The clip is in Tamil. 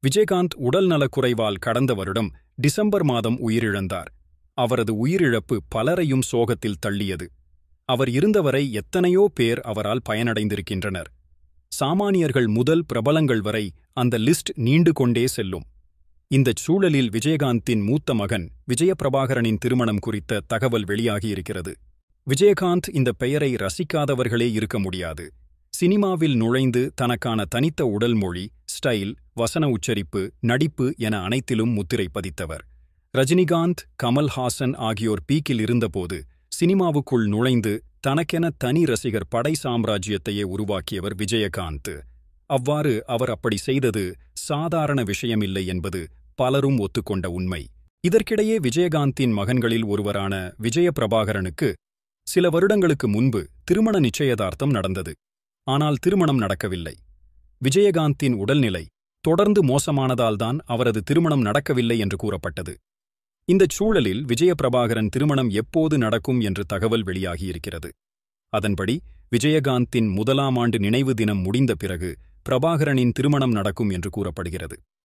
விஜயகாந்த் உடல் நலக்குறைவால் கடந்த வருடம் டிசம்பர் மாதம் உயிரிழந்தார். அவரது உயிரிழப்பு பலரையும் சோகத்தில் தள்ளியது. அவர் இருந்தவரை எத்தனையோ பேர் அவரால் பயனடைந்திருக்கின்றனர். சாமானியர்கள் முதல் பிரபலங்கள் வரை அந்த லிஸ்ட் நீண்டு கொண்டே செல்லும். இந்தச் சூழலில் விஜயகாந்தின் மூத்த மகன் விஜயபிரபாகரனின் திருமணம் குறித்த தகவல் வெளியாகியிருக்கிறது. விஜயகாந்த் இந்த பெயரை ரசிக்காதவர்களே இருக்க முடியாது. சினிமாவில் நுழைந்து தனக்கான தனித்த உடல் மொழி, ஸ்டைல், வசன உச்சரிப்பு, நடிப்பு என அனைத்திலும் முத்திரை பதித்தவர். ரஜினிகாந்த், கமல்ஹாசன் ஆகியோர் பீக்கில் இருந்தபோது சினிமாவுக்குள் நுழைந்து தனக்கென தனி ரசிகர் படை சாம்ராஜ்யத்தையே உருவாக்கியவர் விஜயகாந்த். அவ்வாறு அவர் அப்படி செய்தது சாதாரண விஷயமில்லை என்பது பலரும் ஒத்துக்கொண்ட உண்மை. இதற்கிடையே விஜயகாந்தின் மகன்களில் ஒருவரான விஜயபிரபாகரனுக்கு சில வருடங்களுக்கு முன்பு திருமண நிச்சயதார்த்தம் நடந்தது. ஆனால் திருமணம் நடக்கவில்லை. விஜயகாந்தின் உடல்நிலை தொடர்ந்து மோசமானதால்தான் அவரது திருமணம் நடக்கவில்லை என்று கூறப்பட்டது. இந்தச் சூழலில் விஜயபிரபாகரன் திருமணம் எப்போது நடக்கும் என்று தகவல் வெளியாகியிருக்கிறது. அதன்படி விஜயகாந்தின் முதலாம் ஆண்டு நினைவு தினம் முடிந்த பிறகு பிரபாகரனின் திருமணம் நடக்கும் என்று கூறப்படுகிறது.